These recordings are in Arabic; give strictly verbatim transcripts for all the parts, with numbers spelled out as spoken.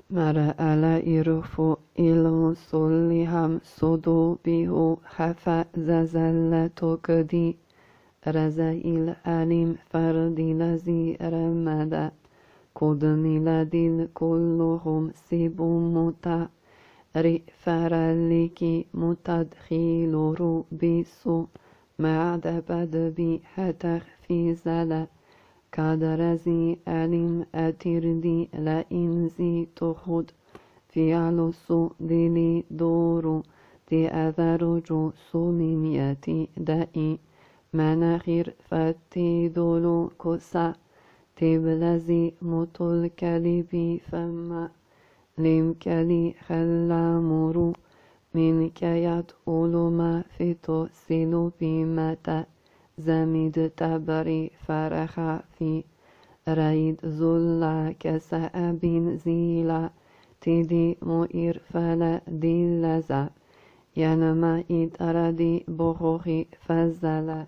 مرا على إرفو إلو صلهم صدو بيهو حفا ززلتو كدي رزائل عليم فردي لزي رمدا قدمي لديل كلهم سيبو متا رئفراليكي متدخيل رو بيسو معد بدبي حتخ في زلا كادرزي ألم أتردي لإنزي تخد في علوسو ديلي دورو دي أذرجو سوميمياتي دائي مناخير فتي دولو كسا تبلزي مطل كلبي فما لم كلي خلا مرو من كيات أولما فتو سلو بمتا زميد تبري فرخا في رايد زلا كسأبين زيلا تدي مؤير فلا دلزا ينما إتردي بخوخي فزلا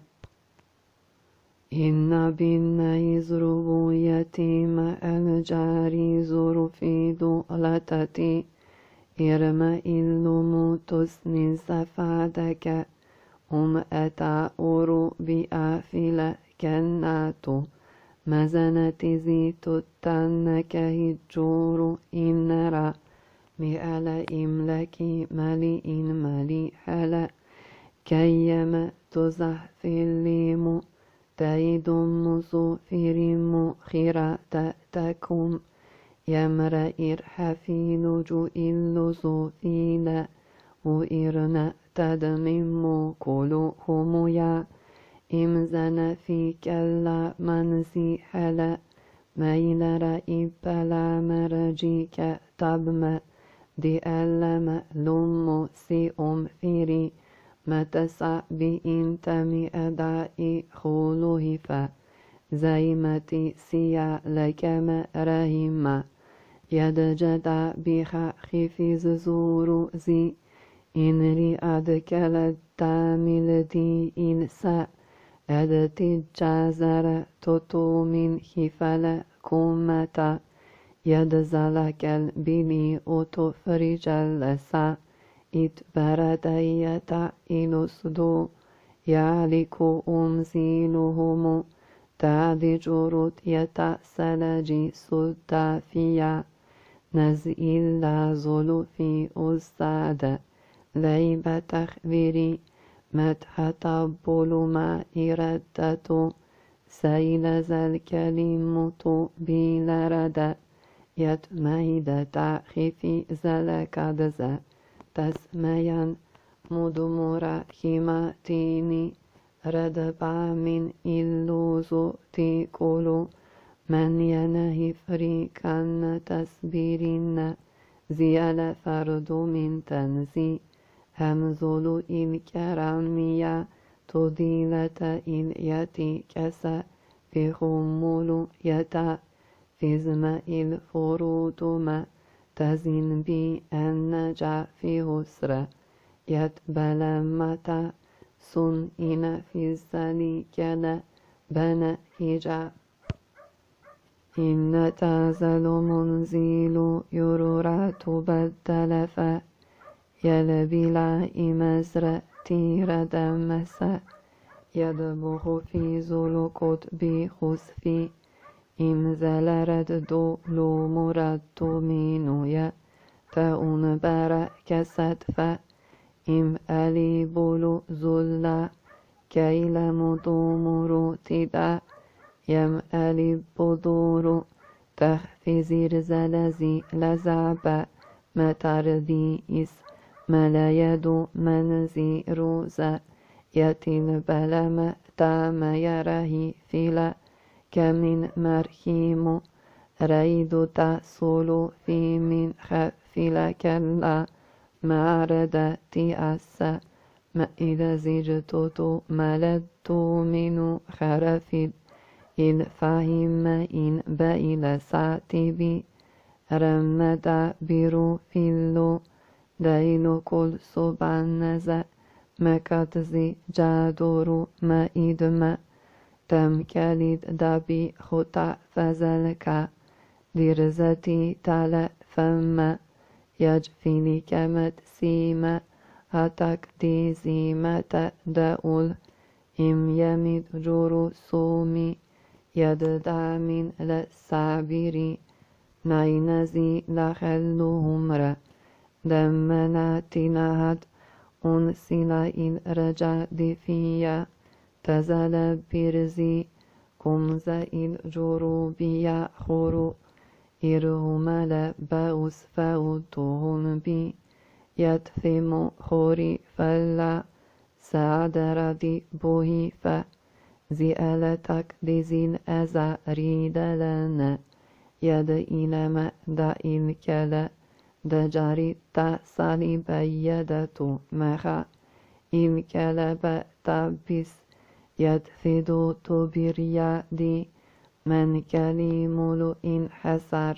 إن بنا يزربو يتيم الجاري زر في دولتتي إرما إلو تسني زفادك هم أتا أورو بأفلا كناتو مزنتي زيتو تنك هجورو إنرا مئلا إملكي ملي إن ملي حلا كيما تزح في الليمو تايد مصوفر خيرا تأتكم يمر إرحفي لجو إلو فيلا وإرنا تدمم كلهم يا إمزن في كلا منسي حلا ميل رئيب لا مرجيك تبما دي ألم لم سي أم فيري متسع بإنتمي أدائي خلوه فا زيمتي سيا لكما رهيما يدجد بخا خفيز زورو زي إنري أدكال التامل دي إنسا أدتي جازر توتو من خفال كومتا يدزالك البني أوتو فريج اللسا إت بردية إلوسدو يالكو أمزيلهم تعدي جروت يتأسلجي سدافيا نزئل زلو في أستاد ليب تخبيري مدح تبول ما إردتو سيل ذا الكلمة بلرد يتميد تعخفي زلكدزا تسميا مدمر خيماتيني ردبا من إلوزو تيكولو من ينهي فريقا تسبيرين زيال فرد من تنزي همزولو الكرامية تديلة اليتي كسا في خمولو يتا في زم الفروض ما تزين بي النجا في هسرة يتبل متى سن إن في الزليكنا بنا هجا إن تازل منزيل يرورا تبدل فا يلبلا إمزر تير دمسا يدبخ في زلقت بخسفي إمزل رد دولو مرد منويا تأون برا كسد فا إم ألي بولو زلا كيل مدومرو تدا يم ألي بدورو تخفي زير زلزي لزعبا متردي إس ملا يدو منزي روزا يتين بلما تام يرهي فيلا كمن مرحيم ريد تأصل في من خفل كلا معرد تأسى ما إذا زجتت ملدت من خرف الفهم إن بإلى ساتبي رمد برو فيلو دايلو كل سبعنزا مكتزي جادورو ما إدما تم كاليد دابي خطا فزلكا درزتي تالا فما يجفي كمت سيما هتك دي زيمة داول إم يمد جرو سومي يددع من للسعبري نينزي لخلهم را دمنا تنهد أنسلا إن رجع دفيا تزال برزي كمز إن جروبيا خورو إرهمال باوس فاوتهم بي يتفم خوري فلا سعد ردي بوهي ف زئالتك دزين أزا ريد لنا يد إلما دا الكلا دجاري تا صليب يدتو مخا الكلا تابس يدفدو تبريا دي من كلمولو إن حسر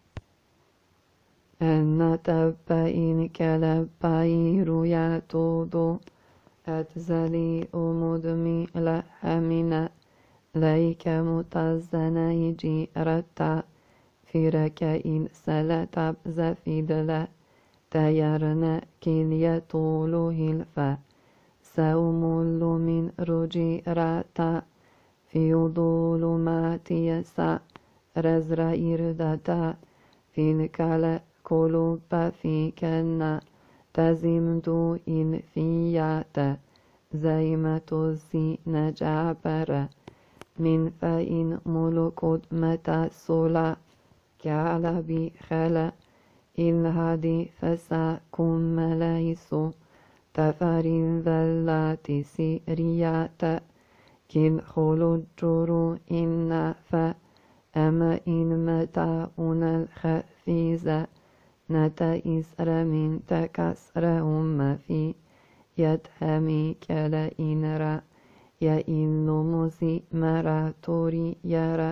أن تبا إن كلبايرو ياتودو أتزلي أمدمي لحمنا ليك متزني جيرتا فيرك إن سلتب زفيدلا تيرنا كلية طولو هلفا سومل من رجيراتا في ظلمات يسع رزر إردتا في الكلا قلوب في كنا تزمدو إن فياتا زيمة الزين جعبرا من فإن ملكود متى صلا كعلبي خلا الهدي فسا كن ملايسو تفارين ذلات سيرياتا كل خلود جرو إن فا أما إن متى أنا الخفيزة نتا إسر من تكسر هم في يدهمي كلا إنرا يا إنو موسي مرا توري يرى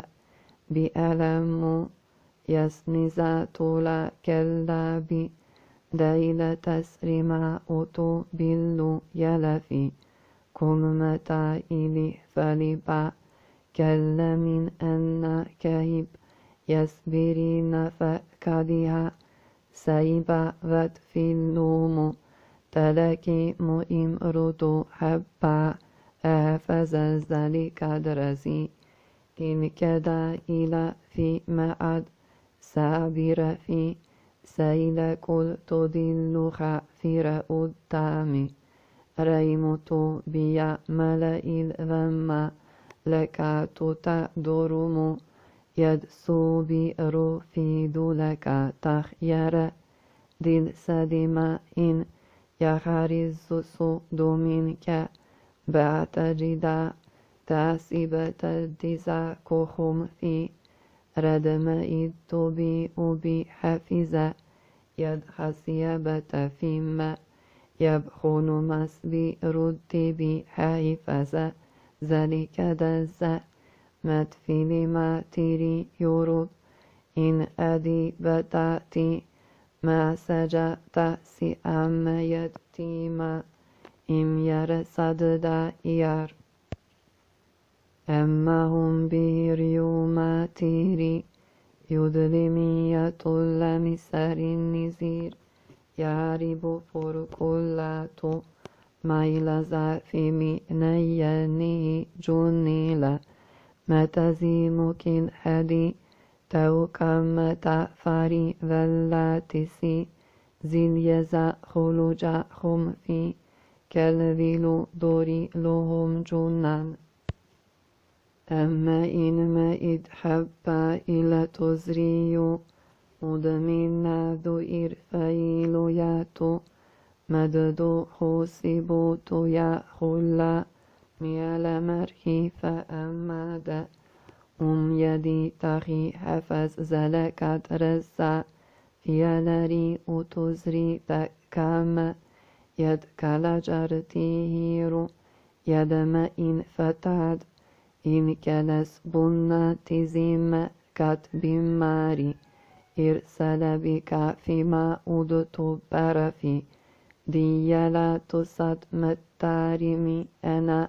بألم يسنزا تولا كلا بي دايلة تسرما أوتو بلو يلفي كم متى إلي فلبا كلا من أن كهب يسبرين فكدها سيبا ود في اللوم تلكي مؤم ردو حبا أفز ذلك درسي إن كدا إلى في معد سابر في سيل كل تدل خافر الدام ريمت بيا ملئ الذم لك تتدرم يدسو بئر في دلك تخير دل سدما إن يخرز صد منك بعتجدا تاسبة الدزا كخم في ردم الطبي بحفظة يدخسيبة فيما يبخن مسبي رد بحيفزة ذلك دزا مدفل ما تري يرد إن أدي بتاتي ما سجا تأسي أم يتيما إم يرصد دائر أما هم بيريوما تيري يدلمي يطل مسار النزير يعرب فرقلاتو ميل زافي مئنيني جنيلا متزيمك حدي توكم تأفري ذلاتسي زليزا خلوجا خم في كالذيلو دوري لهم جنان أما إن ما إدحبا إلى تزريو مدمنا ذو إرفايلو ياتو مددو حسبوتو يا خلا ميال مرحي فأمادا أم يدي تخي حفظ زلكات رزا فيالري أتزري تكام يد كلا جرتيهيرو يدما إن فتاد إن كلس بنا تزيم كاتب ماري إرسل بك فيما أدت برفي ديالا تصد متارمي أنا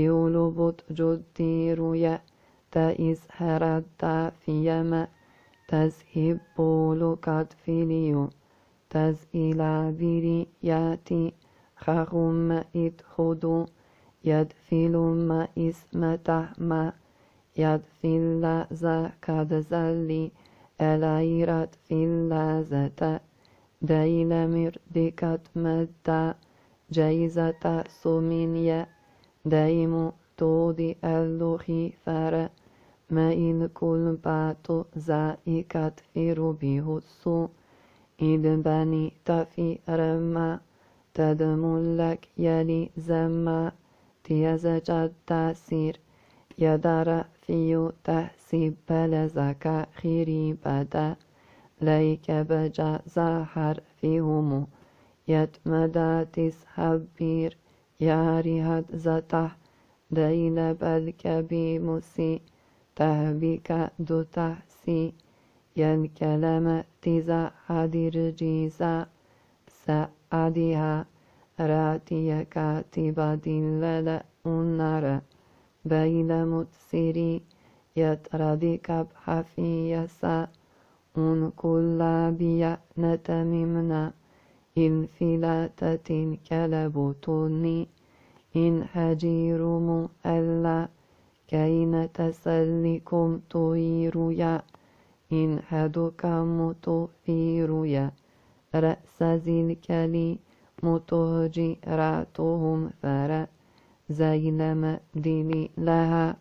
بيولوبت جدي رؤيا تإز هرد في يما تذهب كاتفيليو تزإلى برياتي خاغم إدخدو يدفل ما اسمته ما يدفل ذا كدزلي ألايرت فيلا زتا دايل مردكت مدى جايزة سومينيا دايمو تودي اللوخي فارا ما إن كل باتو زائكت في ربيه السوء إذ بني تفي رما تدملك يلي زما تيزجد تاسير يدار فيو تحسب بلزك خيري بدا ليك بجا زهر فيهم يتمدى تسحب بير ياريهد زتح ديل بلك بمسي تهبك دو تحسي ينكلم تزا حدير جيزا سعدها راتي كاتبا دلل النار بين متسري يتردي كبح في يسا ان كل بيأنة ممنا إن فلاتة كلبتني إن حجير مؤلا كين تسلكم طيريا إن حدكم تثيريا رأس ذلكلي متهجراتهم فرأ زينما ديني لها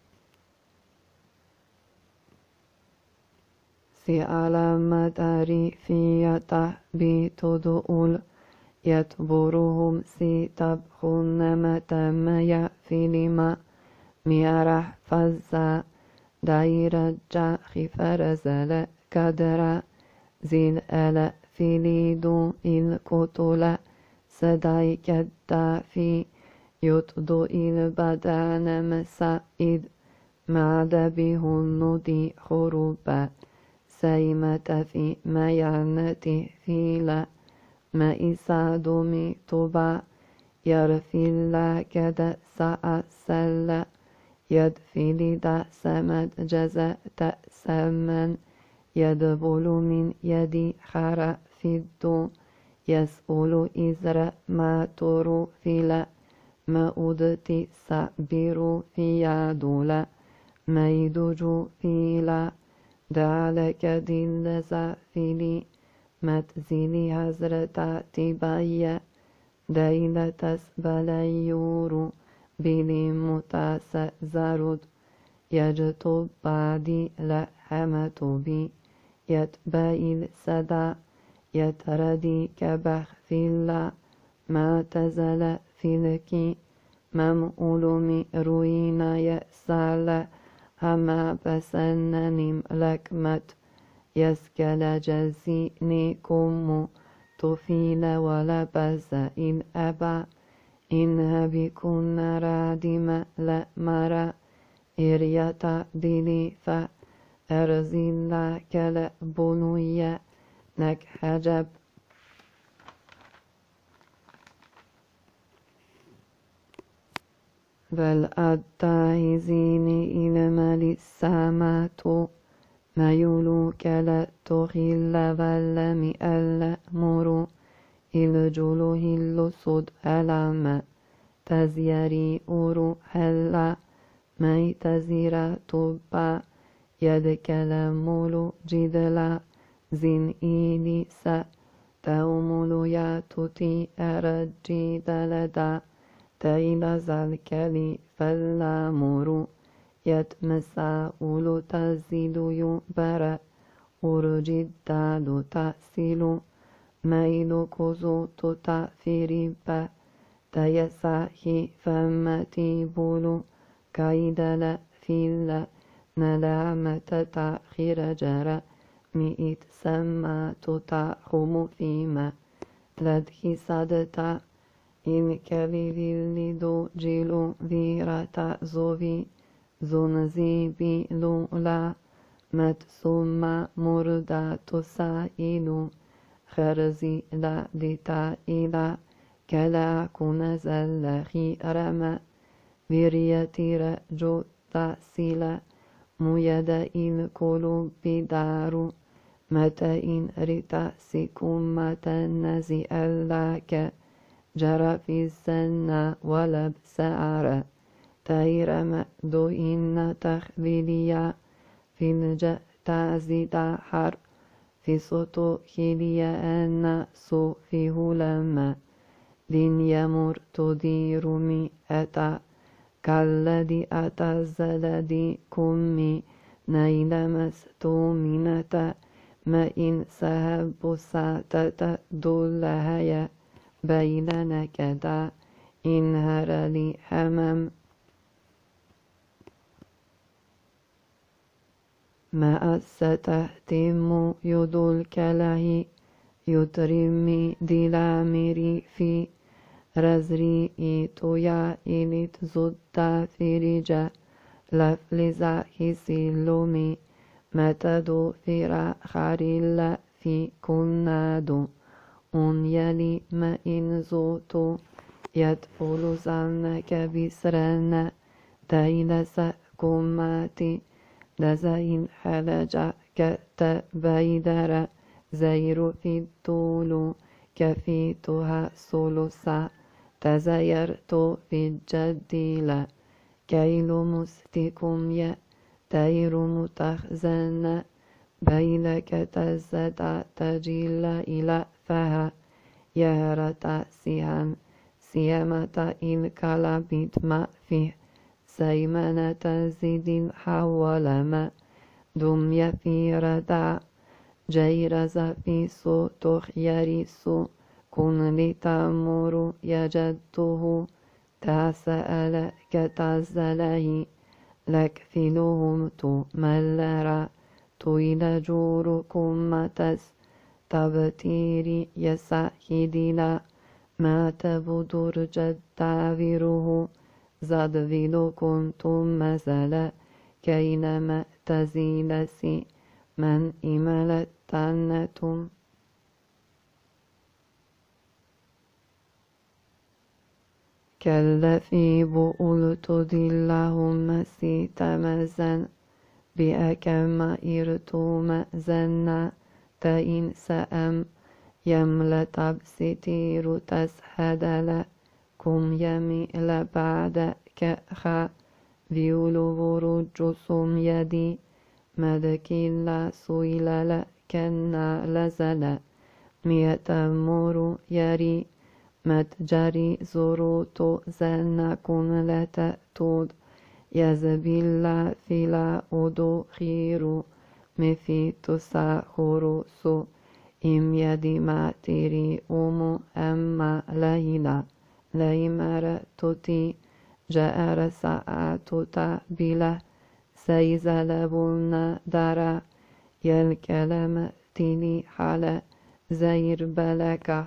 سي علامة ريفية بتدؤل يتبرهم سي تبخن متميا فيلما ميارح فزا دايرة جا خفرزل كدرا زيل ألا فيليدو الكتل سداي كدافي يطدو البدان مسائد معد بهن دي خروبا سيمة في ميانة فيلا ما إساد ميتوبا يرفي الله كدا ساء سلا يدفل دا سمد جزاء تأسمن يدبل من يدي خرا في الدو يسأل إزر ما ترو فيلا ما أدتي سأبيرو في يدولا ما يدجو فيلا دعلك دل زافلي متزيلي هزرتا تبايا دايلة تسبليورو بلي متاس زارود يجتب بعدي لحمة بي يتبايل سدا يتردي كبخ في الله ما تزل فيلكي ممؤلمي روينا يأسال هما بسننم لكمت يسكل جزينكم تفيل ولا بز إن أبا إنها بكن رادم لا مرا إريتا دلي فأرزل كلا بنويا نك حجب بل التاهزين إلى مال السامات ما يولو كلا تخيل واللم الأمر الجلو هل صد ألم تزيري أورو هلا ما تزير تبا يدكلمولو جدلا زين إليسا تومولو ياتوتي أرجي دلدا تايلا زالكالي فالامورو يتمساؤلو تزيدو يبرا أرجي دالو تأسيلو مايلو كوزو تتافيريبا تيساهي فمتي بولو كايدلا فيلا نلامة تأخير جرى مئت سما تتاخم فيما لدهي صدتا إن كاليلي دو جيلو فيراتا زوفي زونزي بي لولا متسوما مردا تسائلو خرزي لا ديتا إلا كلا كنزل خيرما فيريتي رجو تاسيلا ميدا إن كولو بدارو متى إن رتا سيكون متى نزي ألاك جرى في السنة ولب سعر تير مأدو إن تخبيليا في الجأ تعزيد حر في صوتو خيليا أن سو فيه لما دين يمر تدير مئة كالذي أتزلدي كمي نيل مستومنة ما إن سهب ساتة دلها بين كدا إنهر لي حمام ما ستهتم يدل كله يترمي دلامري في رزري إيتويا إليت زدتا فريجا لفلزا حسيلومي متدو فرا خاريلا في كنادو أن يلي ما إن زوتو يدفل زنك بسرنا تايلسا كماتي دزين حلجا كتبايدر زير في الطول كفيتها سلسا تزيرت في الجديلة كيل مستكم يا تير متخزن بيلك تزدع تجيل إلى فها يهرة سيان سيامة الكلابيت ما فيه سيمنة زيد حول ما دم يفير دع جيرز في سو تخيريسو كن لتمر يجده تسأل كتزله لك فيلهم تملر تويل جوركم متس تبتيري يسحيدلا ما تبدر جداوره زاد فيلو كنتم مزلا كينما تزيلسي من إملت تنتم كالذي بؤلت دلهم سيتمزن بأكم إرتم زنا تئن سأم يملت بستير تسحدل كم يميل بعد كأخا فيولو ورجسم يدي مدكيلا سويلا كنا لزلا ميتمر يري متجري زروتو زنا كن لتأتود يزبيلا فيلا أدو خيرو مفيتو ساخورو سو إم يدي ماتيري أمو أما ليلا ليمر توتي جاء ساعة تابلة سيزلبون دارا يالكلام تيني حال زير بلكا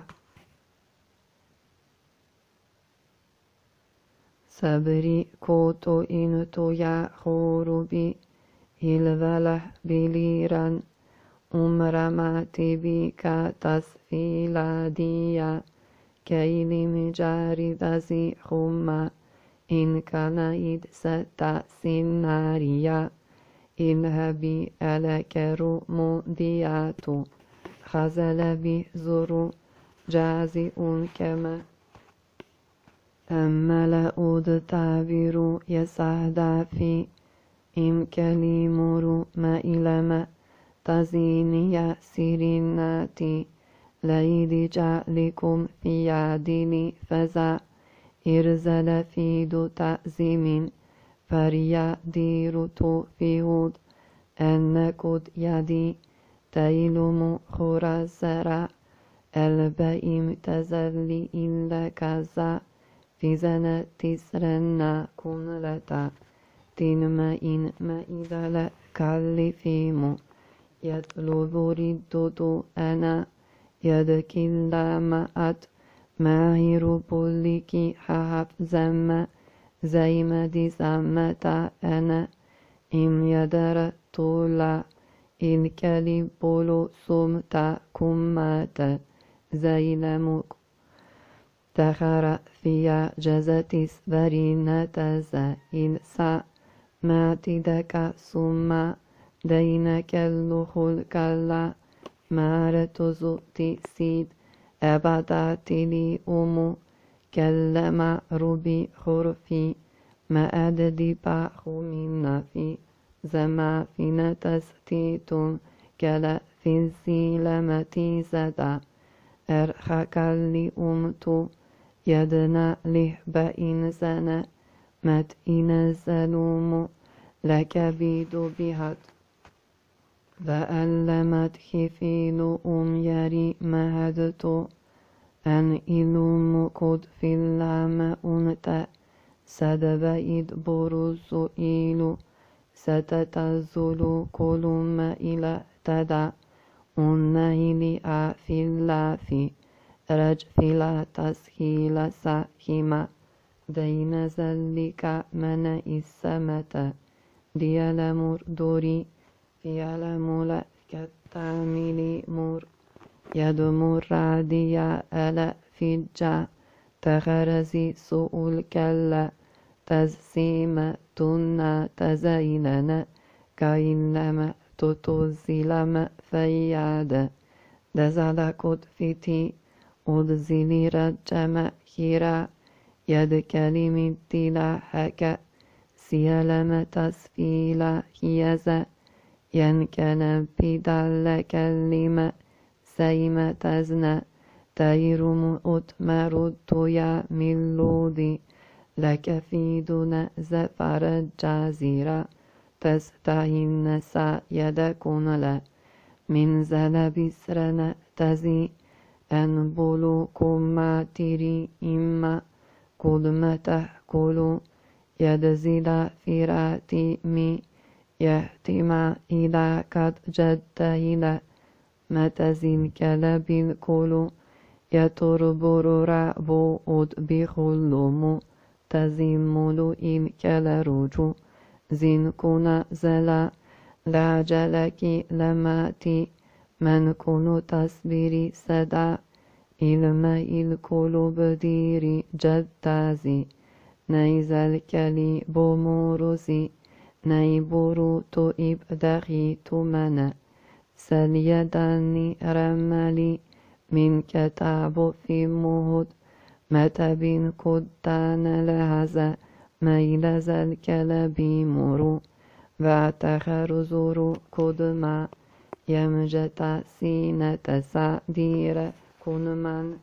صبري كوتو إنتو يا خوربي الفلح بليران أمرماتي بيكا تسفيلا ديا كيلي مجاري ذزي خما إن كان إد ستا سيناريا إنهبي ألكرو مودياتو خزل بي زرو جازي كما أما لأود تعبير يسعد في إم كلمر ما إلى ما تزيني سيريناتي ليد جعلكم في عدل فزع إرزل في دو تعزيم فريا دير توفيهود أنكد يدي تيلم خرزرع البئيم تزلي إلا كذا في زنة تسرنا كن لتا تنما إن ما إذا لا كالفيم يطلب رددو أنا يدكلا مأت ماهر بوليكي حاف زم زيما دي زمتا أنا إم يدر طولا إن كالي بولو سمتا كمات زيلمك تخرى فيا جزتيس برينة زا إن سا معتدك ثم دينك اللخل كلا مارة زوتي سيد أبدعت لي أمو كلم ربي خرفي ما أددي باخو من في زما فينا تستيتون كلا في الزيلمة زدا أرخك لي أمتو يدنا له بإن سنة مت إن سلوم لك بيدو بهت فألمت خفيل أم يري مهدتو أن إلوم قد في اللام أنت سدبئد بروز إلو ستتزل كلم إلى تدع أنهيلي في اللافي رجفلا تسهيل ساكما دين ذلك من السمة ديال دوري في مول كالتعمل مور يدمر عديا ألا فجا تخرزي سوء الكلا تزسيم تنا تزيننا كإنما تتزلم فياد دزل كتفتي أدزلي رجم خيرا يد كلمة تلاحك سيلم تسفيلا هيزا ينكن بدل كلمة سيمة تزنا تيرم أتمر يا ملودي لك في دون زفر الجزيرة تستعين سا يدكن لا من زل بسرنا تزي أن بلو كما تري إما كل ما تأكل يدزل فراتي مي يهتم إلى قد جد إلى متزين كلب الكل يتربر رعب أد بخلوم تزمل إن كالرجو زين كنا زلا لعجلك لماتي من كنو تصبري سدا إلما الكل بديري جدازي نيزل كلي بمورزي نيبورو تو إبدغي تمنا سليداني رمالي من كتاب في مهد متبين كدان لهذا ميل زل كلبي مرو واتخر زورو كدما يمجتا سينة سادير كنمان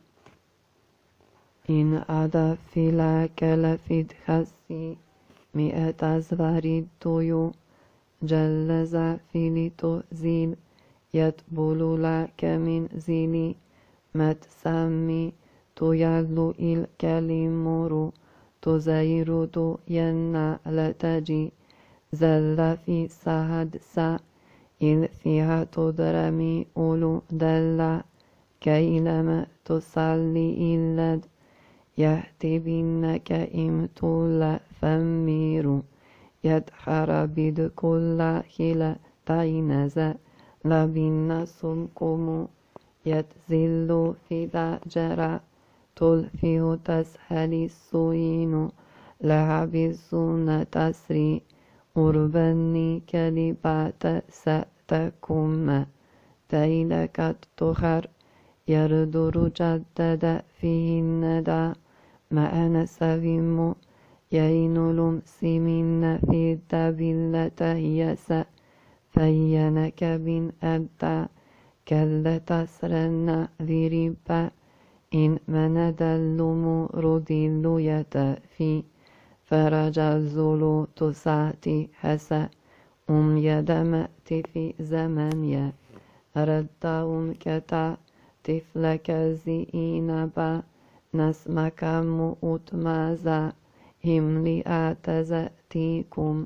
إن أدا فيلا كلفيد خسي مئة زواري تويو جلزا فيليتو زيل يتبولو لك من زيلي متسمي تويالو الكلمورو تزيرو تو ينا لتجي زل في سهد سا إذ فيها تدرمي أولو دلا كي لم تصلي إلد يهتي بنك إمتول فميرو يدخر بد كل خلا تاينزا لبنا سمكم يتزل في دجرا تلفيه تسهل السوين لعب الزون تسري أربني كلبات سأتكم تيلك تخر يردر جدد فيه الندى ما أنا سبيم يين سمين في الدبلة يسأ فينك بن أبدا كلا تسرن ذريبا إن من دلم ردل يتفي فرج الزلو تساتي حسا أم يدمأت في زمن ردهم كتا طفلك زينبا نسمك مؤت مازا هم لأتزأتيكم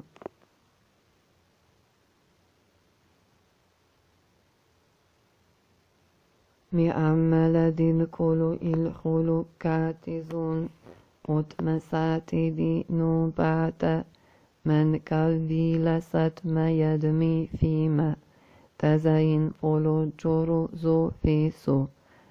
مئمل دين كل الخلق كاتزون أتمسات دي نوبات من كالبي لست ما يدمي فيما تزين فلو جورو زو فيسو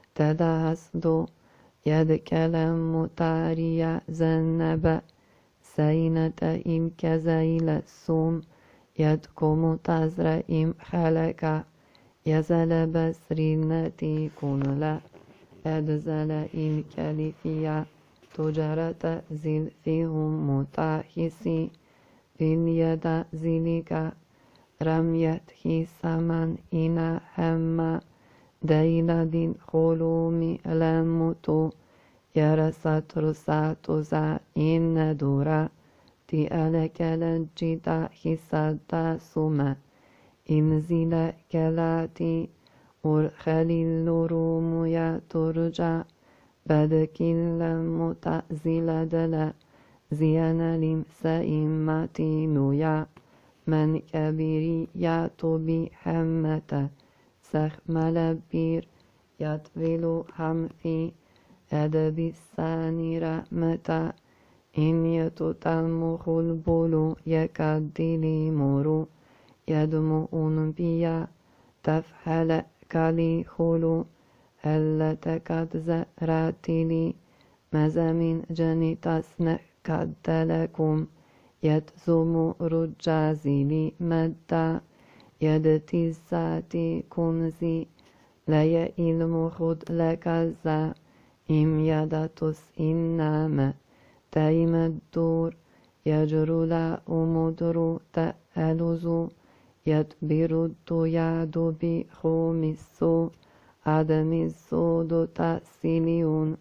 تدهس دو يد كلام متاريا زنب سينة إم كزيل السوم يدكم تزر إم خلق يزل بسرينتي كنلا أدزل إم كالفيا تجارة زل فيهم متاحسي باليد زلك رميت حسما إنا هم دين دين خلومي لمتو يرسات رسات زا إن دورا تي ألك لنجدا حسادا سوما إن زيلا كلاتي والخليل روم يا ترجع بدكيل متأزيل دلا زيانا لم سائماتي نويا من كبيري ياتوبي حمتا سخمل بير يطفل حمثي أدبي الثاني رحمتا إن يتتمخ البلو يكدلي مرو يدمؤون بيا تفحل كالي خلو هل تكد زراتلي مزامين جنتاسن كدلكم يتزم رجازلي مدى يدتزاتي كنزي لا يئلم خد لكذا إم يدتس إنما تايم الدور يجر لا أمدر تألز يتبر الدياد بخومس عدم الزود تأسيليون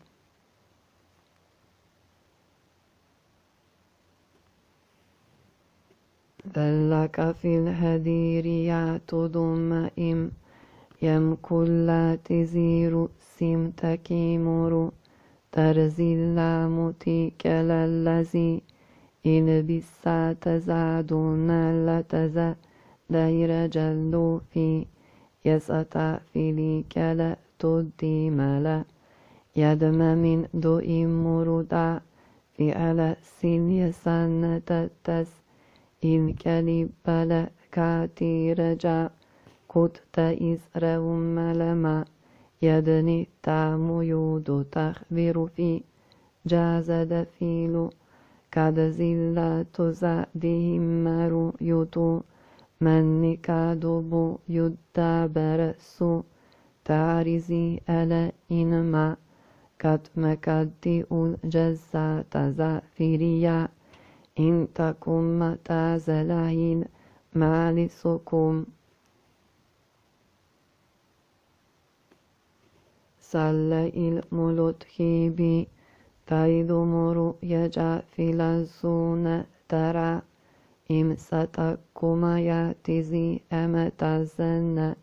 ذلك في الهدير يعتدم إم يم كل تزير سم تكيمر ترزل متيك للذي إن بسا تزادون لتزا دير جلو في يسأتا في ليك لا تديم لا يدم من دو إمردا في على سيل سنة تس إن كلب لا كاتيرجا كنت إسرهم لما يدني تام يود تخبر في جازد فيلو كاد زلا تزادهم مرو يدو من كادوبو يدى برسو تعرزي ألا إنما كتم كدي الجزا تزافريا إن تكم تازلين مالسكم سل الملتخيبي تايدمر يجا في لزون ترى إم ستكما ياتزي أمتزن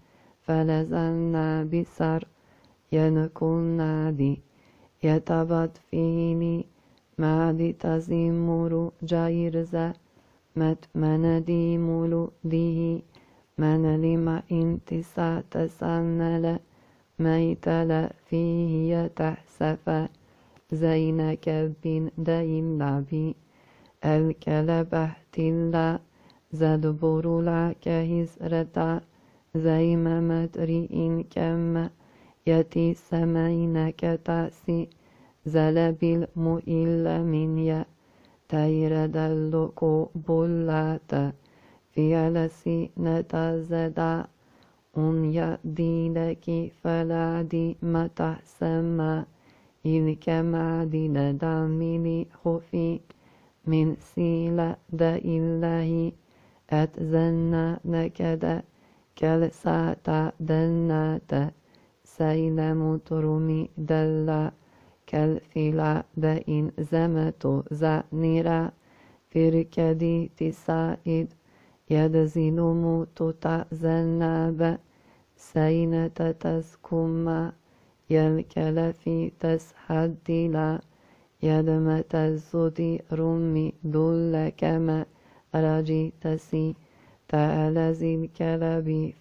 فلزن بسر ينكون نادي يتبت فيني مادي تزمر جايرزا مت من دي ملو ديه من لما انتسا تسنل ميتل فيه تحسف زينك بن دين لبي الكلب احتلا زدبر لك هزرتا زيم مدري إن كم يتي سمينك تأسي زلب المؤل من يا تير دلقو بلاتا في لسي نتزدا أن يدي لك فلا دي متحسما إذ كمعدن دامني خفي من سيلة دا إله أتزنى نكدا كالساتا دناتا سيل مترمي دلا كالفلا دا إن زمتو زانيرا فركدي تسائد يدزن موتو تأزناب سينة تسكما يلكل في تسحدلا يدم تزدي رمي دل كما رجي تسي تألزي الكلب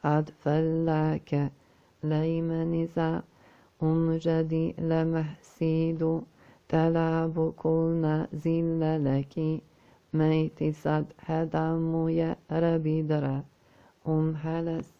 فأدفلك ليمنزا أمجدي لمحسيد تلعب كلنا زل لك ميت صد حدام يا ربي درا أم حلس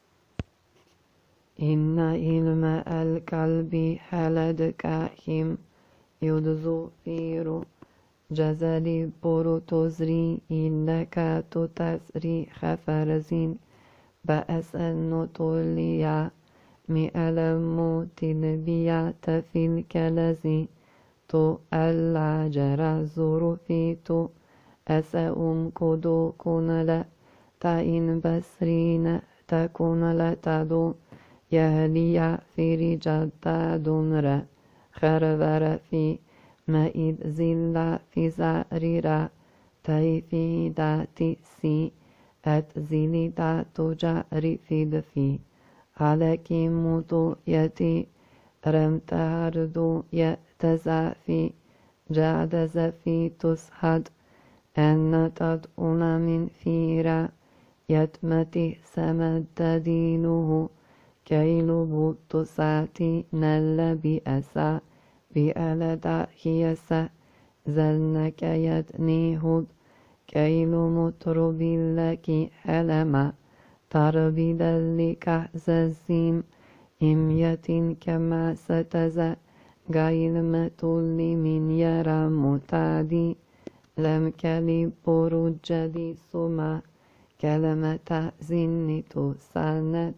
إن علم الكلب حلد كاحم يدزو فيرو جزالي برو تزري إنك تتسري خفرزين بأسن طوليا مئلم تلبيا تفيل كلزي تو ألا جرى زروفي تو أسأم كدو كنلا تاين بسرين تكون لتدو يهليا في رجاتا دونرا خربر في مائد زلا في زاريرا تايفي داتي سي أت زيلي داتو جاري في دفي على كيموتو يتي رمتاردو يتزافي جعد زفي تسحد أن تدعون من فيرا يتمتي سمد دينه كيلو بوتساتي نل بأسا بألدا هيسا زلنك يدنيهد كيلو مطرب لك حلما تربي لك ززيم إمية كما ستزا غير متولي من يرى متادي لم كلي برجدي سما كلمة زني تساند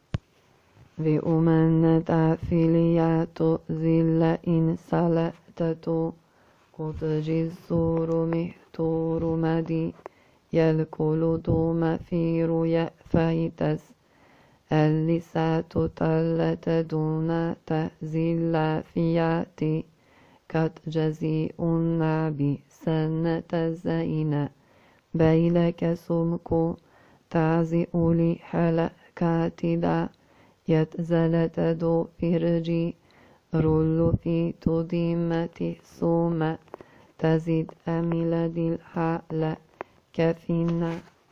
بأمنة فيليات زل إن سلتتو قد جزور مهتور مدي يلكل دوم فيرو يفايتس اللسات تلت دون تزل فياتي قد جزي النبي سنة زينة بيلك سمكو تعزئ لي حلقاتنا يتزلت دو فرجي رول في تديمة سومة تزيد أميلد الحالة كفينا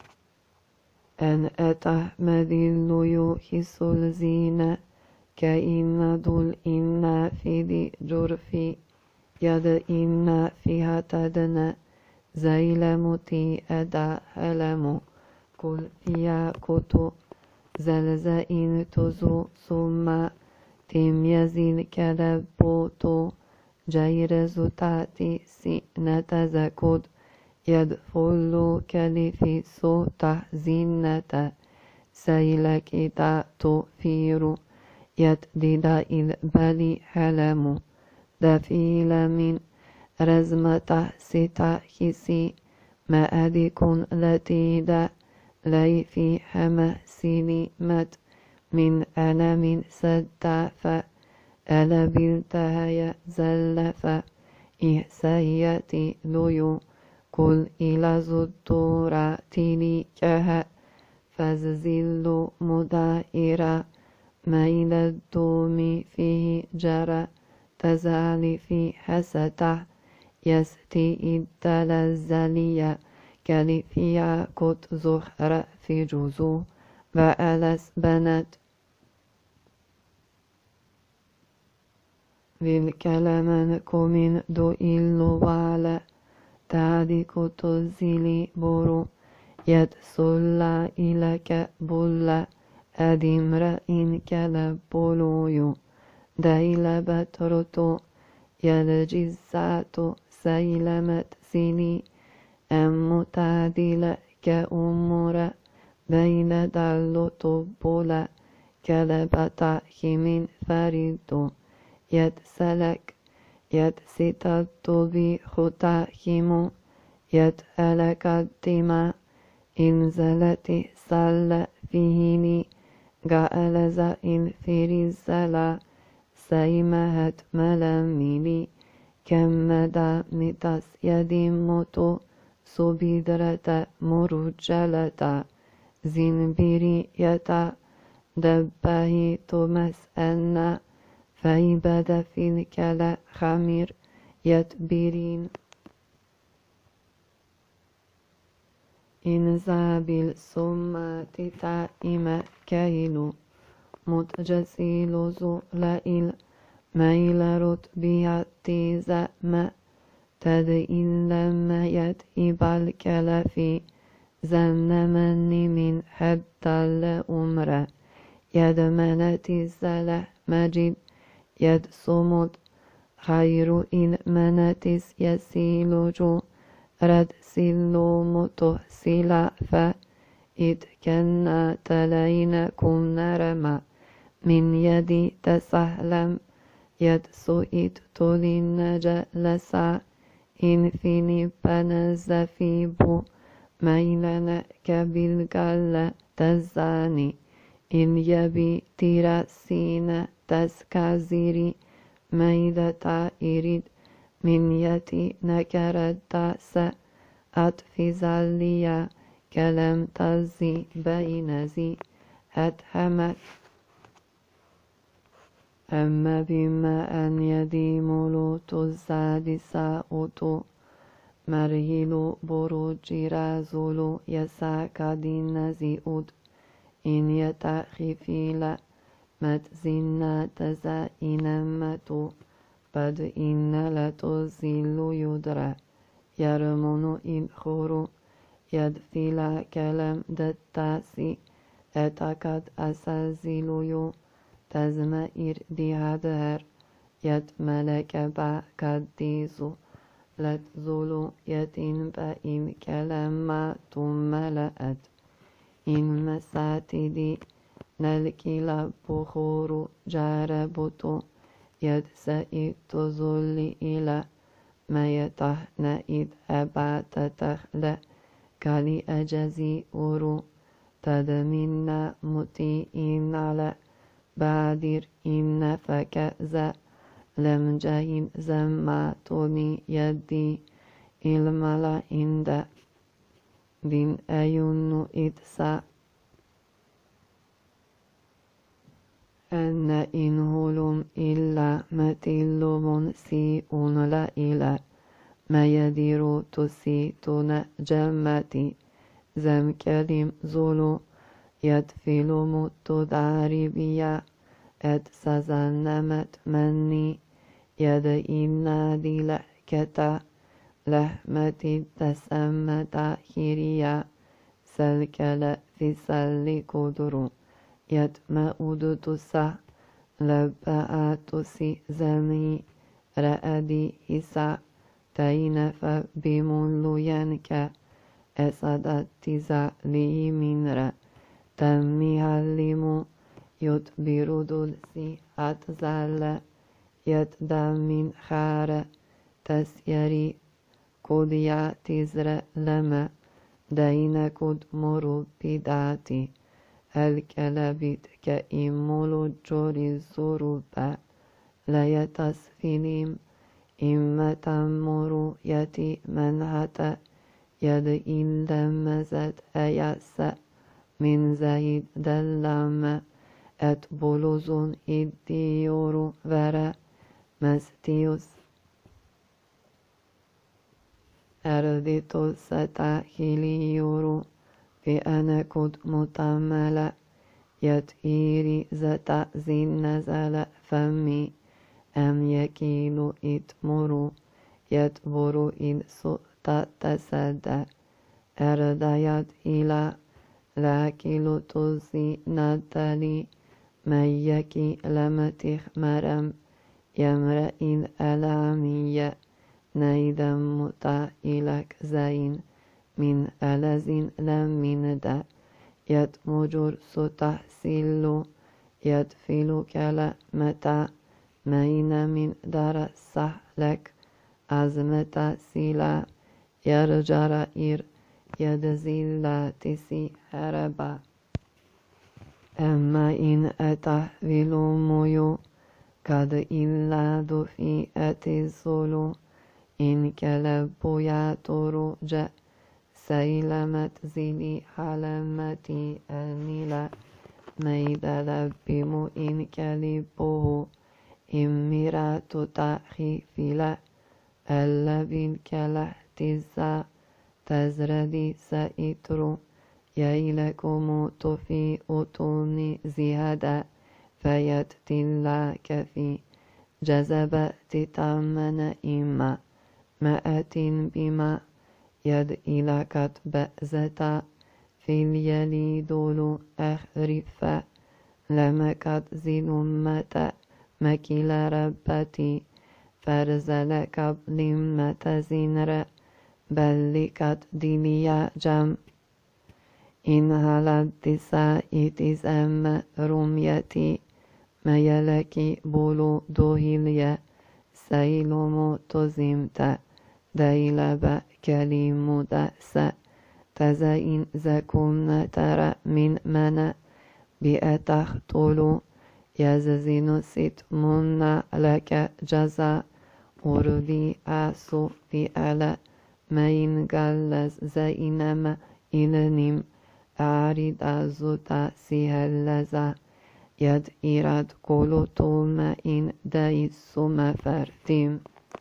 أن أتحمد يحس الزينة كإن دول إن في دي جرفي يد إن فيها تدنى زيل متي أدا هلم كل فيها كتو زلزائن تزو ثم تم يزين كلبوتو جير زتاتي سئنة زكود يدفل كلفي سو تحزينة سيلك تاتو فيرو يتدد البلي حلم دفيل من رزمة ستا حسي ما أدكن لتيدا لي في حماسي مت من ألم سدف ألا بالتهي زلف إحسيتي ليو كل إلى زدورات لي كها فززل مدائرة ميل الدوم فيه جرى تزال في حسته يستي الدلزلية كالفيا كت زخر في جزو وألس بنت بالكلمن كمن دو إلو وعلى تعدي كت الزلي برو يدسل إلك بلا أدمر إن كلبولويو دايل بترتو يلجزاتو سيلمت سيني أم تعديل كأمور بين دالو طبولا كلبتا من فريدو يتسلك يتستتو بخطاهمو يتألك الدماء إنزلت سل فيهني قال زائن فريزلا سيمهت ملاميلي كمدا متس يديموتو سبيدرة مرجلة زنبيرية دبه تمسألنا فيبد في الكلا خمير يتبيرين إنزابل سمات تائمة كيلو متجسيل زلائل ميل رتبية زأمة تدئن لما يتئب الكلفي زنمني من حتى الأمر يدمنت الزلح مجد يد صمد خير إن منتس يسيلو رد سيلو متو سيلا فا إذ كنا تلينكم نرما من يدي تسهلم يد سوئت تولين جلسا إن فيني بنزفيبو ميلنا كبالقلة تزاني إن يبي تراسين تسكازيري ميدة إريد من يتي نكرت س أتفزاليا كلام تزي بين زي أتهمت أما بما أن يديم لوت السادسة أوتو مرهلو بروج رازولو يساك دين زيود إن يتخفيل متزنا تزائنا متو بد إن لتزيل يدرى يرمون إن خورو يدفل كلام دتاسي أتكد أسازيلو تزمئر دي هدهر يد ملك با كديزو لتزولو يتين بإن كلام تملأت إن مساتدي نلكي بخور جاربتو يد سئت تزولي إلى ما يتحن إذ أبعت تخلى كالي أجزي أورو تدمنا متيئين على بادر إن فكذا لم جهن زماتني يدي الملا عند بن أيون إدسا أن إن هلم إلا متلم سيئون لا إلى ما يدير تسيتون جمتي زم كلم زولو يدفل متداربيا أد سزنمت مني يد إنا دي لحكتا لحمة تسمت خيريا سلكل في سل قدر يتما أدتسا لبا تسي زمي رأدي إسا تينف بمولو ينكا أسدت تزا لي منرا تمي هلمو يدبر دلسي أتزال يتدى من خار تسيري كوديا تزر لما دين كود مرو بداتي الكلبت كإمولو جوري الزروبا لا يتسفليم إما تمرو يتي منهتا يد إن لمزت أياسا من زايد دلما أت بلوزون إديورو ورا مستيوس أردتو ستاهيليورو بأنا كنت متملا يتئيري زتا زين نزل فمي أم يكيلو إتمرو يتبرو إن سؤتا تسدى أردايت إلى لاكيلو توزي ناتالي ميكي لمتخ مرم يمرئين ألامية نيدا متا إلك زين من ألزين لمن دا يتمجر ستحسلو يدفلو كلا متى مين من دار سحلك أزمتا سيلا يرجر إير يدزيلا تسي هربا أما إن أتحفلو ميو قد إلا دفي أتزولو إن كلبو ياتورو جا سيلمت زيلي حلمتي النيلا ميدا لبمو إن كلبوه إميرات تأخي فيلا اللبين كالحتزا تزردي سائترو ييلكم تفي أتوني زيادة فيتتلا كفي جذبت تامن إما مأت بما يد إلكت بأزتا في اليلي دول أخرفا لمكت زلمة مكيل ربتي فرزلك بلمة زنر بلكت دنيا جم إن هلدسا إتزم رميتي ميلكي بولو دوهيليا سيلومو تزمت ديلب كلمو دأس تزين زكون ترى من من بأتختلو يززين ست من لك جزا أردي أسو في ألا مين قلز زينما إلنم أعرض أزوتا سيهلزا يد إيراد كولو توما إن دايسو مفرتيم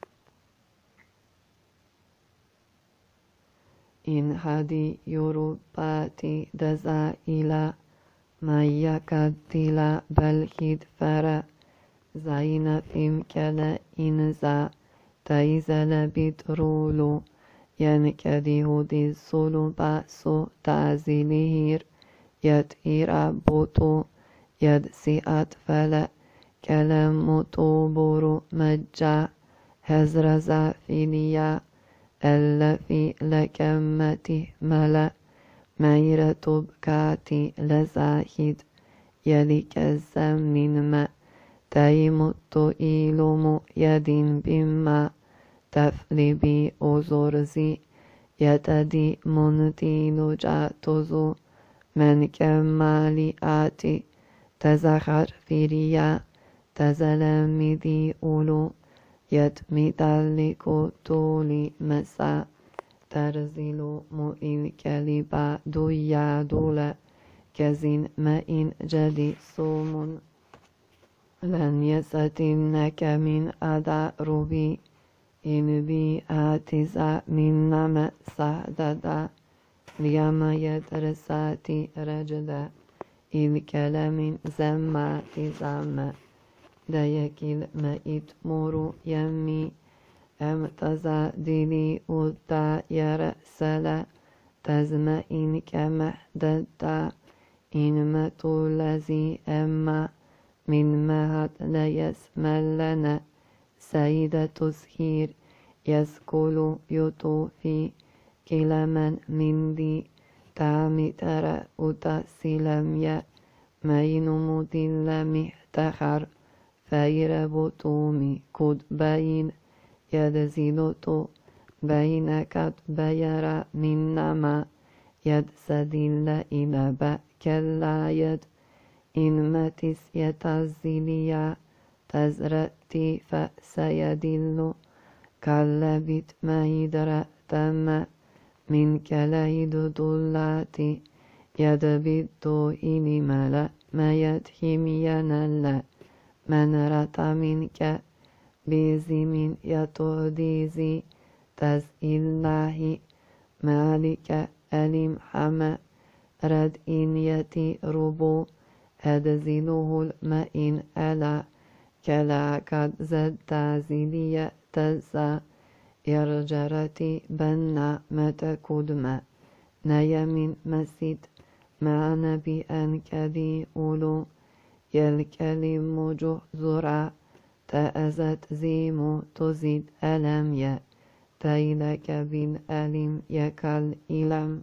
إن هدي يوروباتي دزا إلى ما يكدلا بالكيد فرا زين فيم كلا إنزا تايزل بيترولو ينكدي هدي سولو باسو تعزيليهير يد إيرا بوتو يد سيئت فلا كلام طوبور مجا هزرزا فيليا ألا في لكمته ملا ميرة بكاتي لزاهد يلك الزمن ما تيمت إلوم يدين بما تفلي بي أزرزي يتدي منتين جاتوزو من كمالي آتي تزخر فيريا تزلمدي أولو يتمدلكو طولي مسا ترزلو مؤين كلبا دويا دولا كزين مائن جدي صوم لن يستنك من أدا ربي إن بي آتزا من نما سعددا ليما يدرساتي رجدا الكلام زمات زما دايكيل ما إتمورو يمي أمتزا ديني أوتا يرسلا تزما إن كمحددا إن ما تولزي أما من مهد لا يسملنا سيدة تسهير يسكولو يطوفي كلما من دي تعمي ترى أوتا سلميا مين مدل مهتخر فاير بطومي كود باين يدزيلوتو بينكت بيرا من نما يد سدل إلى بكلا يد إن ماتس يتزيليا تزرتي فسيدل كالبت ما يدرأ تم من كلايد دولاتي يدبدو إلي ملا ما يدهم ينال من رتا منك بيزي من يتوديزي تز الله مالك ألم حما رد إن يتي ربو أدزله الماء ألا كلا قد زد تازيلية تزا يرجرتي بنا متى كدما نيمين مسيد مع نبي أنكدي أولو يلكلم جهزرا تأزت زيمو تزيد ألم يا تيلك بن ألم يكال إلم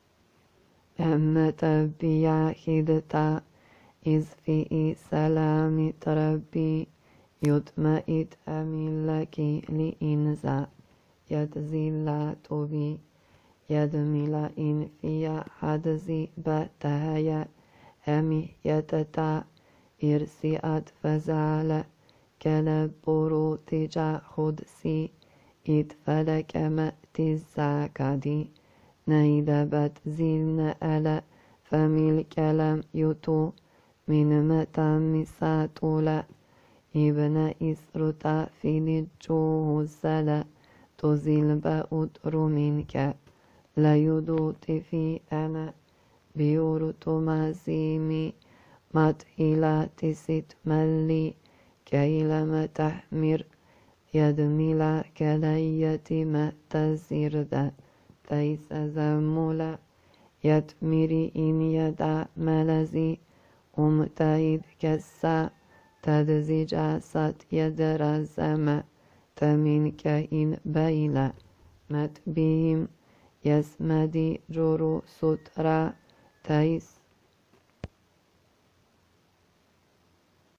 أما تبيا خدتا إذ في سلام تربي يطمئت أملك لإنزا يدزيلا توبي يدملا إن فيا حدزي باتهايا أمي يتتا إرسيات فزال كالبورو تجا خدسي إت فلك مأتي الزاكادي نيدبت زين ألا فميل كلام يتو من متى مساتولا ابن إسرتا في الجوه الزلا تزيل بأدر منك لا يدوت في أنا بيورت مازيمي متهلا تست ملي كي لم تحمر يدملا كلية ما تزرد تيس زمولا يتمري إن يدع ملزي أمتايد كسا تدزج أسات يدر زما تمين كائن بايلا مت بيم يسمدي جورو سوترا تايس